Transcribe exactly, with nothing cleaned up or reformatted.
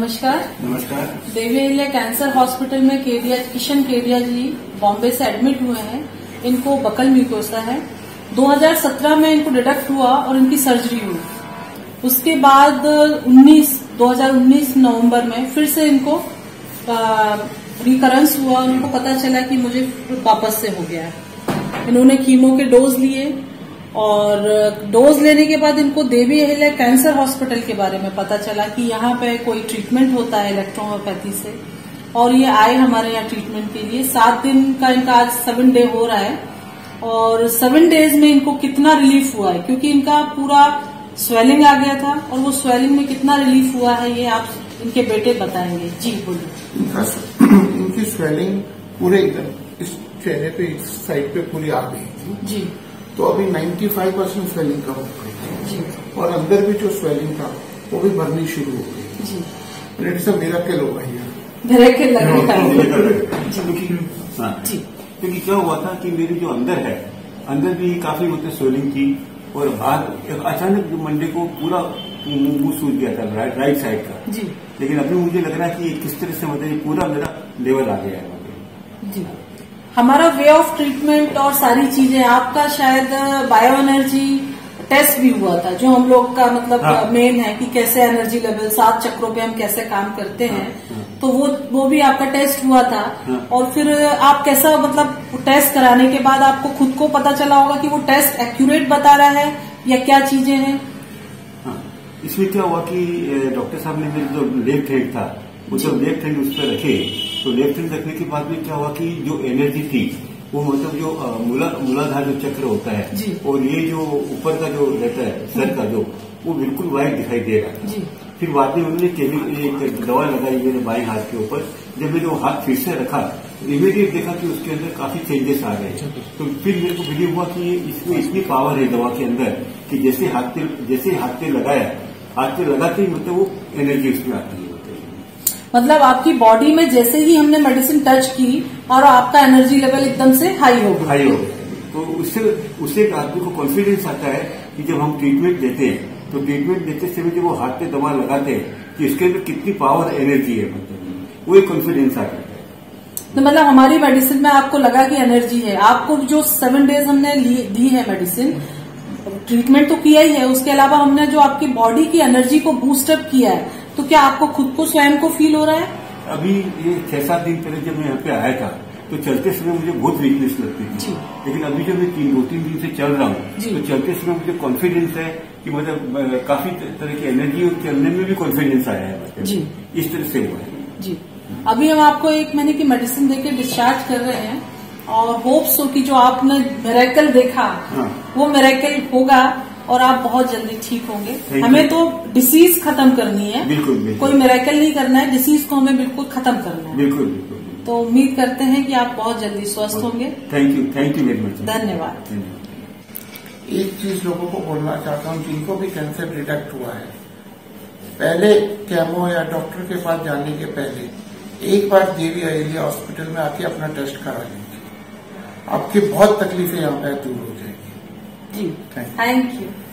नमस्कार। नमस्कार। Devi Ahilya cancer hospital में केडिया किशन केडिया जी बॉम्बे से एडमिट हुए हैं। इनको बकल म्यूकोसा है। दो हज़ार सत्रह में इनको डिटेक्ट हुआ और इनकी सर्जरी हुई। उसके बाद उन्नीस दो हज़ार उन्नीस नवंबर में फिर से इनको रिकरेंस हुआ। उनको पता चला कि मुझे वापस से हो गया है। इन्होंने कीमो के डोज लिए और डोज लेने के बाद इनको देवी अहिल्या कैंसर हॉस्पिटल के बारे में पता चला कि यहाँ पे कोई ट्रीटमेंट होता है इलेक्ट्रोहोम्योपैथी से, और ये आए हमारे यहाँ ट्रीटमेंट के लिए। सात दिन का इनका आज सेवन डे हो रहा है और सेवन डेज में इनको कितना रिलीफ हुआ है, क्योंकि इनका पूरा स्वेलिंग आ गया था और वो स्वेलिंग में कितना रिलीफ हुआ है ये आप इनके बेटे बताएंगे। जी बोलिए। इनकी स्वेलिंग पूरे इस चेहरे पे इस साइड पे पूरी आ गई थी जी। तो अभी पचानवे परसेंट स्वेलिंग कम हो गई जी, और अंदर भी जो स्वेलिंग था वो भी भरनी शुरू हो गई जी। इट्स अ मिरेकल हो गई है। मिरेकल लग रहा है जी। क्योंकि क्या हुआ था कि मेरी जो अंदर है, अंदर भी काफी मतलब स्वेलिंग थी और बाहर अचानक मंडे को पूरा मुंह सूज गया था राइट, राइट साइड का जी। लेकिन अभी मुझे लग रहा है कि किस तरह से मतलब पूरा मेरा लेवल आ गया है जी। हमारा वे ऑफ ट्रीटमेंट और सारी चीजें, आपका शायद बायो एनर्जी टेस्ट भी हुआ था जो हम लोग का मतलब हाँ। मेन है कि कैसे एनर्जी लेवल सात चक्रों पे हम कैसे काम करते हैं। हाँ। हाँ। तो वो वो भी आपका टेस्ट हुआ था। हाँ। और फिर आप कैसा मतलब टेस्ट कराने के बाद आपको खुद को पता चला होगा कि वो टेस्ट एक्यूरेट बता रहा है या क्या चीजें हैं। हाँ। इसमें क्या हुआ कि डॉक्टर साहब ने मेरे जो लेफ्ट हैंड था वो जब लेफ्ट हैंड उस पर रखे तो लेफ्ट हैंड रखने के बाद में क्या हुआ कि जो एनर्जी थी वो मतलब जो मूला मूलाधार जो चक्र होता है और ये जो ऊपर का जो रहता है सर का जो वो बिल्कुल वाइट दिखाई दे रहा था। फिर बाद में उन्होंने केमिकल एक दवा लगाई मेरे बाएं हाथ के ऊपर। जब मैंने वो हाथ फिर से रखा इमीडिएट देखा कि उसके अंदर काफी चेंजेस आ गए। तो फिर मेरे को बिलीव हुआ कि इसमें इतनी पावर है दवा के अंदर कि जैसे हाथ पे जैसे हाथ पे लगाया हाथ पे लगाते ही मतलब वो एनर्जी उसमें आती है। मतलब आपकी बॉडी में जैसे ही हमने मेडिसिन टच की और आपका एनर्जी लेवल एकदम से हाई हो गया हाई हो गया। तो उससे उससे एक आदमी को कॉन्फिडेंस आता है कि जब हम ट्रीटमेंट देते हैं तो ट्रीटमेंट देते समय जब वो हाथ पे दवा लगाते हैं कि इसके अंदर कितनी पावर एनर्जी है, मतलब वो एक कॉन्फिडेंस आ जाता है। तो मतलब हमारी मेडिसिन में आपको लगा कि एनर्जी है। आपको जो सेवन डेज हमने दी है मेडिसिन, ट्रीटमेंट तो किया ही है, उसके अलावा हमने जो आपकी बॉडी की एनर्जी को बूस्टअप किया है, तो क्या आपको खुद को स्वयं को फील हो रहा है? अभी ये छह सात दिन पहले जब मैं यहाँ पे आया था तो चलते समय मुझे बहुत वीकनेस लगती थी, लेकिन अभी जब मैं तीन दो तीन दिन से चल रहा हूँ तो चलते समय मुझे कॉन्फिडेंस है कि मतलब काफी तरह की एनर्जी और चलने में भी कॉन्फिडेंस आया है जी। इस तरह से हुआ है जी। अभी हम आपको एक महीने की मेडिसिन देकर डिस्चार्ज कर रहे हैं और होप्स हो कि जो आपने मिरेकल देखा हाँ। वो मिरेकल होगा और आप बहुत जल्दी ठीक होंगे। हमें तो डिसीज खत्म करनी है, बिल्कुल, बिल्कुल। कोई मिरेकल नहीं करना है, डिसीज को हमें बिल्कुल खत्म करना है। बिल्कुल, बिल्कुल। तो उम्मीद करते हैं कि आप बहुत जल्दी स्वस्थ होंगे। Thank you, thank you very much. धन्यवाद। एक चीज लोगों को बोलना चाहता हूँ जिनको भी कैंसर डिटेक्ट हुआ है, पहले केमो या डॉक्टर के पास जाने के पहले एक बार देवी अहिल्या हॉस्पिटल में आके अपना टेस्ट करा लीजिए। आपकी बहुत तकलीफें यहाँ पे दूर हो जाएगी। जी, थैंक यू।